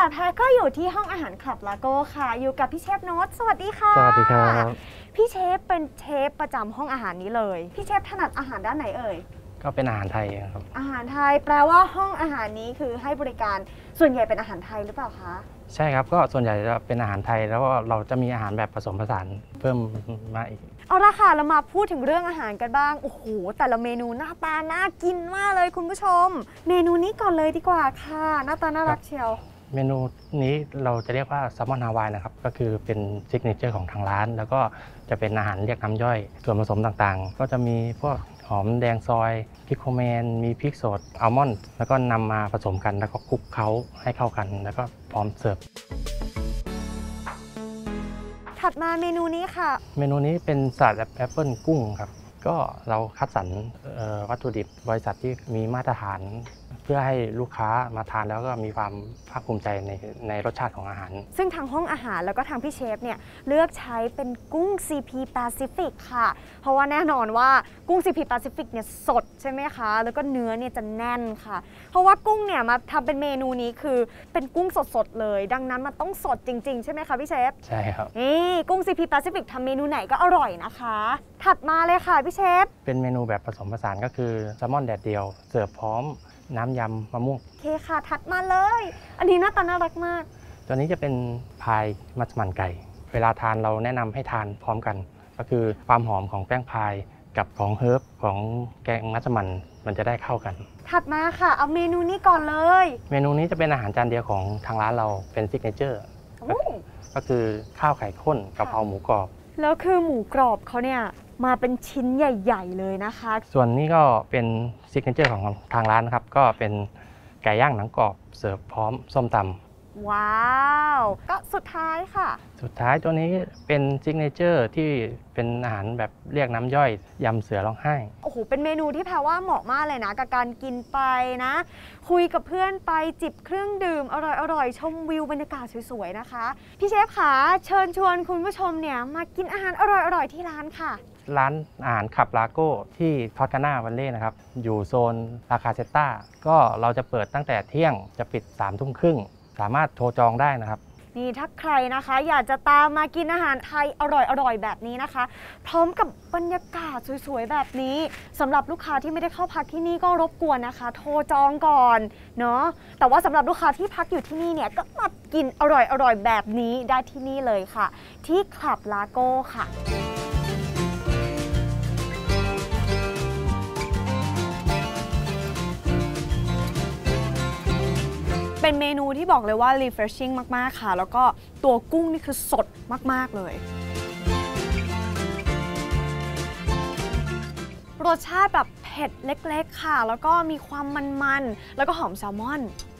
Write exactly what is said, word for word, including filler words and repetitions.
แพรก็อยู่ที่ห้องอาหารคลับลาโก้ค่ะอยู่กับพี่เชฟโน้ตสวัสดีค่ะสวัสดีครับพี่เชฟเป็นเชฟประจำห้องอาหารนี้เลยพี่เชฟถนัดอาหารด้านไหนเอ่ยก็เป็นอาหารไทยครับอาหารไทยแปลว่าห้องอาหารนี้คือให้บริการส่วนใหญ่เป็นอาหารไทยหรือเปล่าคะใช่ครับก็ส่วนใหญ่จะเป็นอาหารไทยแล้วก็เราจะมีอาหารแบบผสมผสานเพิ่มมาอีกเอาละค่ะเรามาพูดถึงเรื่องอาหารกันบ้างโอ้โหแต่ละเมนูหน้าตาน่ากินมากเลยคุณผู้ชมเมนูนี้ก่อนเลยดีกว่าค่ะหน้าตาน่ารักเชียวเมนูนี้เราจะเรียกว่าแซลมอนฮาวายนะครับก็คือเป็นซิกเนเจอร์ของทางร้านแล้วก็จะเป็นอาหารเรียกน้ำย่อยส่วนผสมต่างๆก็จะมีพวกหอมแดงซอยพริกโคแมนมีพริกสดอัลมอนด์แล้วก็นำมาผสมกันแล้วก็คลุกเคล้าให้เข้ากันแล้วก็พร้อมเสิร์ฟถัดมาเมนูนี้ค่ะเมนูนี้เป็นสลัดแอปเปิลกุ้งครับก็เราคัดสรรวัตถุดิบบริษัทที่มีมาตรฐานเพื่อให้ลูกค้ามาทานแล้วก็มีความภาคภูมิใจในในรสชาติของอาหารซึ่งทางห้องอาหารแล้วก็ทางพี่เชฟเนี่ยเลือกใช้เป็นกุ้ง ซี พี Pacific ค่ะเพราะว่าแน่นอนว่ากุ้ง ซี พี Pacific เนี่ยสดใช่ไหมคะแล้วก็เนื้อเนี่ยจะแน่นค่ะเพราะว่ากุ้งเนี่ยมาทำเป็นเมนูนี้คือเป็นกุ้งสดๆเลยดังนั้นมันต้องสดจริงๆใช่ไหมคะพี่เชฟใช่ครับนี่กุ้ง ซี พี Pacific ทำเมนูไหนก็อร่อยนะคะถัดมาเลยค่ะพี่เชฟเป็นเมนูแบบผสมผสานก็คือแซลมอนแดดเดียวเสิร์ฟพร้อมน้ำยำมะม่วงโอเคค่ะถัดมาเลยอันนี้หน้าตาน่ารักมากตัวนี้จะเป็นพายมัสมั่นไก่เวลาทานเราแนะนำให้ทานพร้อมกันก็คือความหอมของแป้งพายกับของเฮิร์บของแกงมัสมั่นมันจะได้เข้ากันถัดมาค่ะเอาเมนูนี้ก่อนเลยเมนูนี้จะเป็นอาหารจานเดียวของทางร้านเราเป็นซิกเนเจอร์ก็คือข้าวไข่ข้นกะเพราหมูกรอบแล้วคือหมูกรอบเขาเนี่ยมาเป็นชิ้นใหญ่ๆเลยนะคะส่วนนี้ก็เป็นซิกเนเจอร์ของทางร้านนะครับก็เป็นไก่ย่างหนังกรอบเสิร์ฟพร้อมส้มตำว้าวก็สุดท้ายค่ะสุดท้ายตัวนี้เป็นซิกเนเจอร์ที่เป็นอาหารแบบเรียกน้ำย่อยยำเสือร้องไห้โอ้โหเป็นเมนูที่แพรว่าเหมาะมากเลยนะกับการกินไปนะคุยกับเพื่อนไปจิบเครื่องดื่มอร่อยๆชมวิวบรรยากาศสวยๆนะคะพี่เชฟคะเชิญชวนคุณผู้ชมเนี่ยมากินอาหารอร่อยๆที่ร้านค่ะร้านอาหารคลับลาโก้ที่ทอสคาน่าวัลเล่นะครับอยู่โซนราคาเซต้าก็เราจะเปิดตั้งแต่เที่ยงจะปิดสามทุ่มครึ่งสามารถโทรจองได้นะครับนี่ถ้าใครนะคะอยากจะตามมากินอาหารไทยอร่อยๆแบบนี้นะคะพร้อมกับบรรยากาศสวยๆแบบนี้สำหรับลูกค้าที่ไม่ได้เข้าพักที่นี่ก็รบกวนนะคะโทรจองก่อนเนาะแต่ว่าสำหรับลูกค้าที่พักอยู่ที่นี่เนี่ยก็มากินอร่อยๆแบบนี้ได้ที่นี่เลยค่ะที่คลับลาโก้ค่ะเป็นเมนูที่บอกเลยว่า refreshing มากๆค่ะแล้วก็ตัวกุ้งนี่คือสดมากๆเลยรสชาติแบบเผ็ดเล็กๆค่ะแล้วก็มีความมันๆแล้วก็หอมแซลมอน